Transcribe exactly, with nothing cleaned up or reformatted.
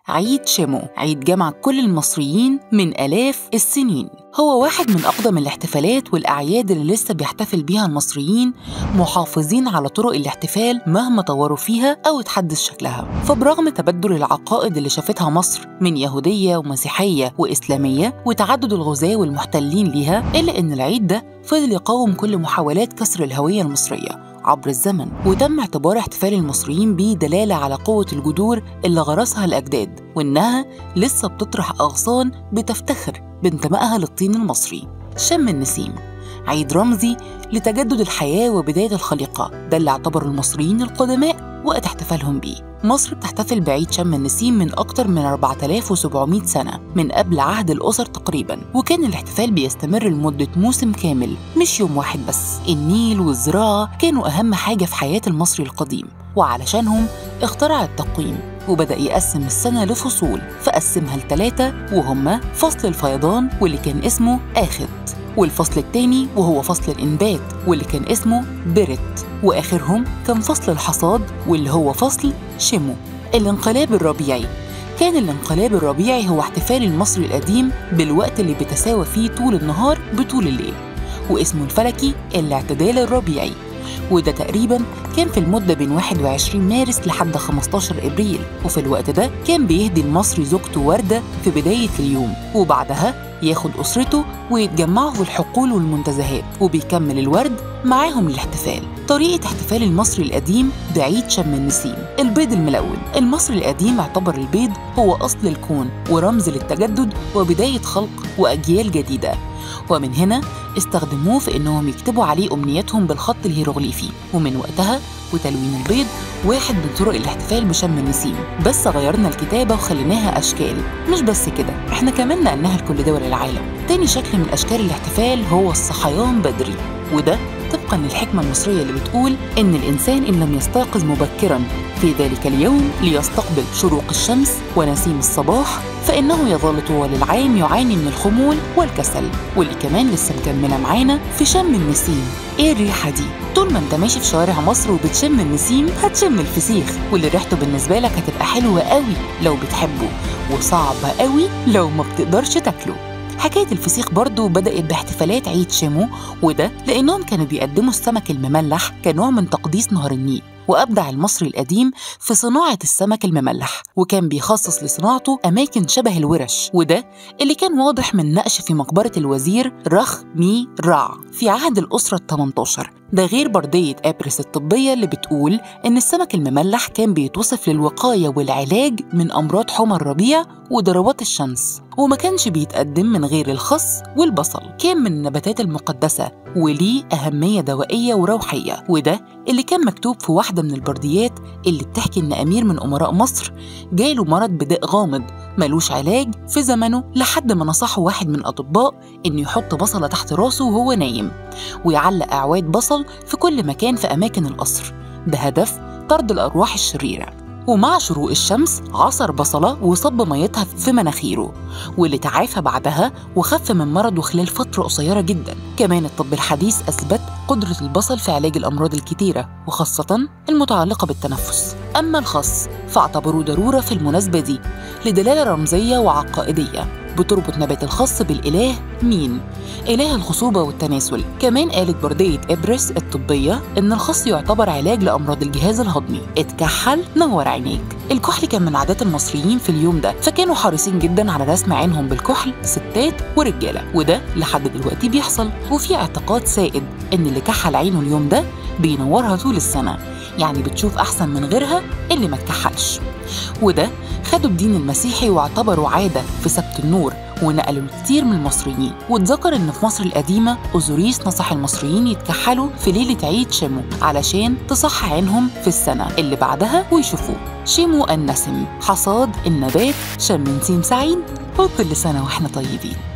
عيد شمو، عيد جمع كل المصريين من آلاف السنين. هو واحد من أقدم الاحتفالات والأعياد اللي لسه بيحتفل بيها المصريين، محافظين على طرق الاحتفال مهما طوروا فيها أو اتحدث شكلها. فبرغم تبدل العقائد اللي شافتها مصر من يهودية ومسيحية وإسلامية وتعدد الغزاة والمحتلين ليها، إلا إن العيد ده فضل يقاوم كل محاولات كسر الهوية المصرية عبر الزمن، وتم اعتبار احتفال المصريين بيه دلالة على قوة الجذور اللي غرسها الأجداد، وإنها لسه بتطرح أغصان بتفتخر بانتمائها للطين المصري. شم النسيم، عيد رمزي لتجدد الحياة وبداية الخليقة، ده اللي اعتبره المصريين القدماء وقت احتفالهم بيه. مصر بتحتفل بعيد شم النسيم من أكتر من أربعة آلاف وسبعمائة سنة، من قبل عهد الأسر تقريباً، وكان الاحتفال بيستمر لمدة موسم كامل مش يوم واحد بس. النيل والزراعة كانوا أهم حاجة في حياة المصري القديم، وعلشانهم اخترع التقويم وبدأ يقسم السنة لفصول، فقسمها لثلاثة وهما فصل الفيضان واللي كان اسمه آخد، والفصل الثاني وهو فصل الإنبات واللي كان اسمه برت، وآخرهم كان فصل الحصاد واللي هو فصل شمو. الانقلاب الربيعي، كان الانقلاب الربيعي هو احتفال المصري القديم بالوقت اللي بيتساوى فيه طول النهار بطول الليل، واسمه الفلكي الاعتدال الربيعي، وده تقريباً كان في المدة بين واحد وعشرين مارس لحد خمستاشر إبريل. وفي الوقت ده كان بيهدي المصري زوجته وردة في بداية اليوم، وبعدها ياخد أسرته ويتجمعوا في الحقول والمنتزهات، وبيكمل الورد معاهم الاحتفال. طريقة احتفال المصري القديم بعيد شم النسيم. البيض الملون، المصري القديم اعتبر البيض هو أصل الكون ورمز للتجدد وبداية خلق وأجيال جديدة، ومن هنا استخدموه في إنهم يكتبوا عليه أمنياتهم بالخط الهيروغليفي، ومن وقتها وتلوين البيض واحد من طرق الاحتفال بشم النسيم، بس غيرنا الكتابة وخليناها أشكال. مش بس كده، احنا كمان نقلناها لكل دول العالم. تاني شكل من أشكال الاحتفال هو الصحيان بدري، وده طبقاً للحكمة المصرية اللي بتقول إن الإنسان إن لم يستيقظ مبكراً في ذلك اليوم ليستقبل شروق الشمس ونسيم الصباح فإنه يظل طوال العام يعاني من الخمول والكسل. واللي كمان لسه مكملة معانا في شم النسيم. إيه الريحة دي؟ طول ما أنت ماشي في شوارع مصر وبتشم النسيم هتشم الفسيخ، واللي ريحته بالنسبة لك هتبقى حلوة قوي لو بتحبه، وصعبة قوي لو ما بتقدرش تاكله. حكاية الفسيخ برضو بدأت باحتفالات عيد شمو، وده لأنهم كانوا بيقدموا السمك المملح كنوع من تقديس نهر النيل، وأبدع المصري القديم في صناعة السمك المملح، وكان بيخصص لصناعته أماكن شبه الورش، وده اللي كان واضح من نقش في مقبرة الوزير رخ مي رع في عهد الأسرة الثامنة-عشر. ده غير بردية أبرس الطبية اللي بتقول إن السمك المملح كان بيتوصف للوقاية والعلاج من أمراض حمى الربيع وضربات الشمس، وما كانش بيتقدم من غير الخس والبصل. كان من النباتات المقدسة وليه أهمية دوائية وروحية، وده اللي كان مكتوب في واحدة من البرديات اللي بتحكي إن أمير من أمراء مصر جاله مرض بداء غامض ملوش علاج في زمنه، لحد ما نصحه واحد من الأطباء إنه يحط بصلة تحت راسه وهو نايم، ويعلق أعواد بصل في كل مكان في أماكن القصر بهدف طرد الأرواح الشريرة. ومع شروق الشمس عصر بصلة وصب ميتها في مناخيره، واللي تعافى بعدها وخف من مرضه خلال فترة قصيرة جدا. كمان الطب الحديث أثبت قدرة البصل في علاج الأمراض الكتيرة وخاصة المتعلقة بالتنفس. أما الخس فاعتبروه ضرورة في المناسبة دي لدلالة رمزية وعقائدية بتربط نبات الخس بالإله مين، إله الخصوبة والتناسل. كمان قالت بردية إبرس الطبية إن الخس يعتبر علاج لأمراض الجهاز الهضمي. اتكحل نور عينيك. الكحل كان من عادات المصريين في اليوم ده، فكانوا حريصين جدا على رسم عينهم بالكحل ستات ورجالة، وده لحد دلوقتي بيحصل. وفي اعتقاد سائد إن اللي كحل عينه اليوم ده بينورها طول السنة، يعني بتشوف أحسن من غيرها اللي ما تكحلش. وده خدوا الدين المسيحي واعتبروا عادة في سبت النور، ونقلوا كتير من المصريين. واتذكر إن في مصر القديمة أوزوريس نصح المصريين يتكحلوا في ليلة عيد شمو علشان تصح عينهم في السنة اللي بعدها ويشوفوه. شمو النسم، حصاد النبات. شم نسيم سعيد، وكل سنة وإحنا طيبين.